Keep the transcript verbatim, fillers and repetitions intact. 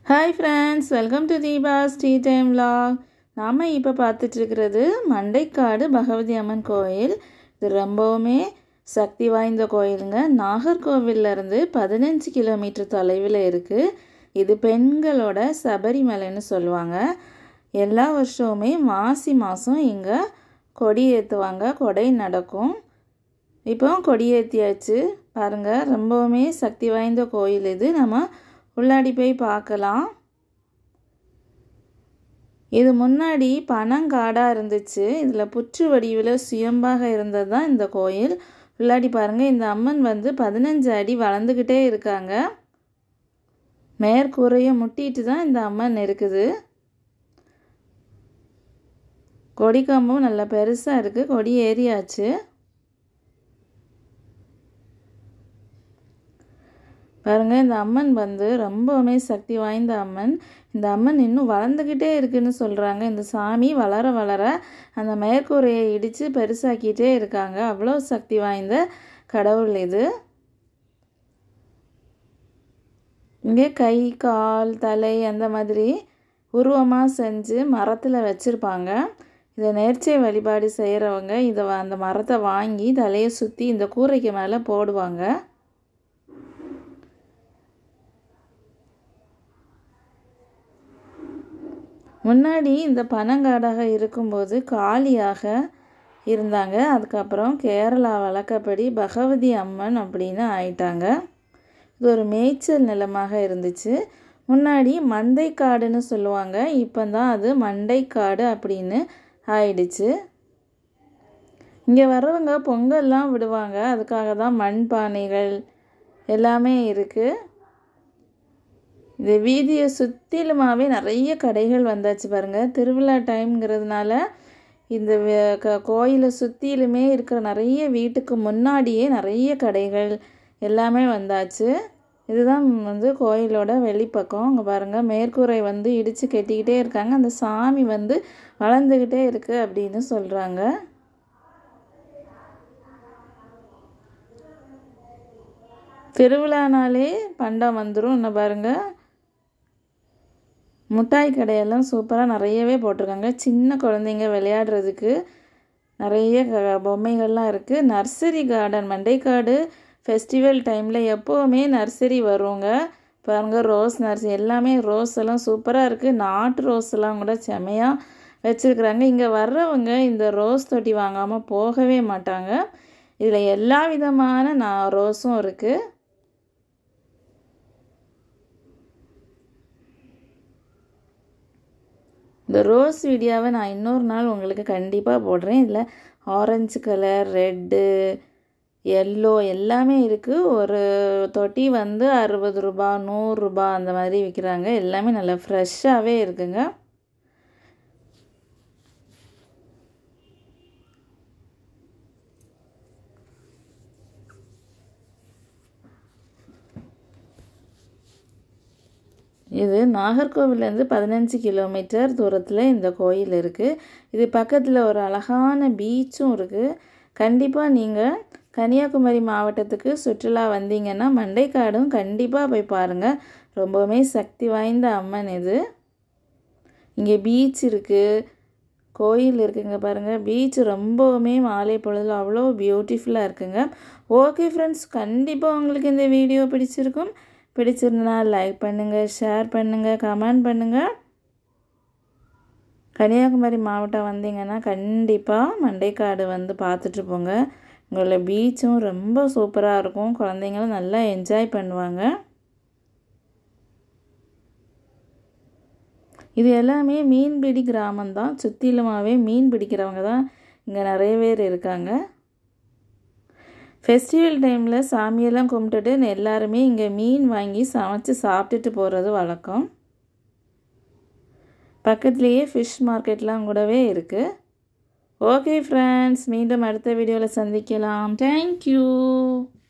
Hi friends, welcome to Deeba's Tea Time Vlog. நாம் இப்போ பார்த்துட்டு இருக்கிறது மண்டைக்காடு பகவதி அம்மன் கோயில். இது ரொம்பவுமே சக்தி வாய்ந்த கோயிலுங்க. நாகர்கோவில்ல இருந்து பதினஞ்சு கிலோமீட்டர் தொலைவில் இருக்குது. இது பெண்களோட சபரிமலைன்னு சொல்லுவாங்க. எல்லா வருஷமுமே மாசி மாதம் இங்கே கொடி ஏற்றுவாங்க, கொடை நடக்கும். இப்போ கொடி ஏற்றியாச்சு பாருங்கள். ரொம்பவுமே சக்தி வாய்ந்த கோயில் இது. நம்ம உள்ளாடி போய் பார்க்கலாம். இது முன்னாடி பனங்காடாக இருந்துச்சு. இதில் புற்று வடிவில் சுயம்பாக இருந்தது தான் இந்த கோயில். உள்ளாடி பாருங்கள். இந்த அம்மன் வந்து பதினஞ்சு அடி வளர்ந்துக்கிட்டே இருக்காங்க. மேற்கூரையை முட்டிட்டு தான் இந்த அம்மன் இருக்குது. கொடி கம்பும் நல்லா பெருசாக இருக்குது. கொடி ஏறியாச்சு. பாருங்கள், இந்த அம்மன் வந்து ரொம்பவுமே சக்தி வாய்ந்த அம்மன். இந்த அம்மன் இன்னும் வளர்ந்துக்கிட்டே இருக்குன்னு சொல்கிறாங்க. இந்த சாமி வளர வளர அந்த மேற்கூரையை இடித்து பெருசாக்கிட்டே இருக்காங்க. அவ்வளோ சக்தி வாய்ந்த கடவுள் இது. இங்கே கை, கால், தலை அந்த மாதிரி உருவமாக செஞ்சு மரத்தில் வச்சுருப்பாங்க. இதை நேர்ச்சை வழிபாடு செய்கிறவங்க இதை அந்த மரத்தை வாங்கி தலையை சுற்றி இந்த கூரைக்கு மேலே போடுவாங்க. முன்னாடி இந்த பனங்காடாக இருக்கும்போது காளியாக இருந்தாங்க. அதுக்கப்புறம் கேரளா வழக்கப்படி பகவதி அம்மன் அப்படின்னு ஆயிட்டாங்க. இது ஒரு மேய்ச்சல் நிலமாக இருந்துச்சு. முன்னாடி மந்தைக்காடுன்னு சொல்லுவாங்க. இப்போ தான் அது மண்டைக்காடு அப்படின்னு ஆயிடுச்சு. இங்கே வர்றவங்க பொங்கல்லாம் விடுவாங்க. அதுக்காக தான் மண்பானைகள் எல்லாமே இருக்குது. இந்த வீதியை சுற்றிலுமாவே நிறைய கடைகள் வந்தாச்சு பாருங்கள். திருவிழா டைம்ங்கிறதுனால இந்த க கோயிலை சுற்றிலுமே இருக்கிற நிறைய வீட்டுக்கு முன்னாடியே நிறைய கடைகள் எல்லாமே வந்தாச்சு. இதுதான் வந்து கோயிலோட வெளிப்பக்கம். அங்கே பாருங்கள், மேற்கூரை வந்து இடித்து கட்டிக்கிட்டே இருக்காங்க. அந்த சாமி வந்து வளர்ந்துக்கிட்டே இருக்குது அப்படின்னு சொல்கிறாங்க. திருவிழானாலே பண்டம் வந்துடும். இன்னும் பாருங்கள், மிட்டாய் கடையெல்லாம் சூப்பராக நிறையவே போட்டிருக்காங்க. சின்ன குழந்தைங்க விளையாடுறதுக்கு நிறைய பொம்மைகள்லாம் இருக்குது. நர்சரி கார்டன் மண்டைக்காடு ஃபெஸ்டிவல் டைமில் எப்போவுமே நர்சரி வருங்க. பாருங்கள், ரோஸ் நர்சரி எல்லாமே ரோஸ் எல்லாம் சூப்பராக இருக்குது. நாட்டு ரோஸ் எல்லாம் கூட செமையாக வச்சுருக்குறாங்க. இங்கே வர்றவங்க இந்த ரோஸ் தொட்டி வாங்காமல் போகவே மாட்டாங்க. இதில் எல்லா விதமான நான் ரோஸும் இருக்குது. இந்த ரோஸ் வீடியோவை நான் இன்னொரு நாள் உங்களுக்கு கண்டிப்பாக போடுறேன். இதில் ஆரஞ்சு கலர், ரெட்டு, எல்லோ எல்லாமே இருக்குது. ஒரு தொட்டி வந்து அறுபது ரூபா, நூறுரூபா அந்த மாதிரி விற்கிறாங்க. எல்லாமே நல்லா ஃப்ரெஷ்ஷாகவே இருக்குங்க. இது நாகர்கோவிலேருந்து பதினஞ்சு கிலோமீட்டர் தூரத்தில் இந்த கோயில் இருக்குது. இது பக்கத்தில் ஒரு அழகான பீச்சும் இருக்குது. கண்டிப்பாக நீங்கள் கன்னியாகுமரி மாவட்டத்துக்கு சுற்றுலா வந்தீங்கன்னா மண்டைக்காடும் கண்டிப்பாக போய் பாருங்கள். ரொம்பவுமே சக்தி வாய்ந்த அம்மன் இது. இங்கே பீச் இருக்குது, கோயில் இருக்குங்க. பாருங்கள், பீச் ரொம்பவுமே மாலை பொழுதில் அவ்வளோ பியூட்டிஃபுல்லாக இருக்குங்க. ஓகே ஃப்ரெண்ட்ஸ், கண்டிப்பாக உங்களுக்கு இந்த வீடியோ பிடிச்சிருக்கும். பிடிச்சிருந்தா லைக் பண்ணுங்கள், ஷேர் பண்ணுங்கள், கமெண்ட் பண்ணுங்கள். கன்னியாகுமரி மாவட்டம் வந்தீங்கன்னா கண்டிப்பாக மண்டைக்காடு வந்து பார்த்துட்டு போங்க. உங்களோட பீச்சும் ரொம்ப சூப்பராக இருக்கும். குழந்தைங்களும் நல்லா என்ஜாய் பண்ணுவாங்க. இது எல்லாமே மீன்பிடி கிராமம்தான். சுற்றிலுமாவே மீன் பிடிக்கிறவங்க தான் இங்கே நிறைய பேர் இருக்காங்க. ஃபெஸ்டிவல் டைமில் சாமியெல்லாம் கும்பிட்டுட்டு எல்லாருமே இங்கே மீன் வாங்கி சமைச்சு சாப்பிட்டுட்டு போகிறது வழக்கம். பக்கத்துலேயே ஃபிஷ் மார்க்கெட்லாம் கூடவே இருக்குது. ஓகே ஃப்ரெண்ட்ஸ், மீண்டும் அடுத்த வீடியோவில் சந்திக்கலாம். தேங்க்யூ.